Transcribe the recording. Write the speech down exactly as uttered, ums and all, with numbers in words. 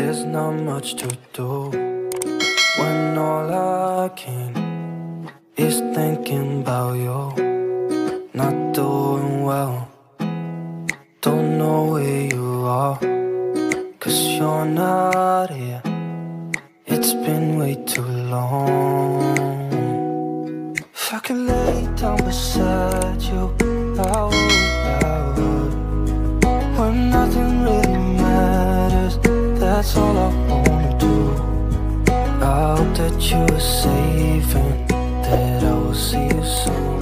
there's not much to do when all I can is thinking about you. Not doing well, don't know where you are, 'cause you're not here. It's been way too long. If I could lay down beside you, I would, I would. When nothing really matters, that's all I wanna do. I hope that you are safe and that I will see you soon.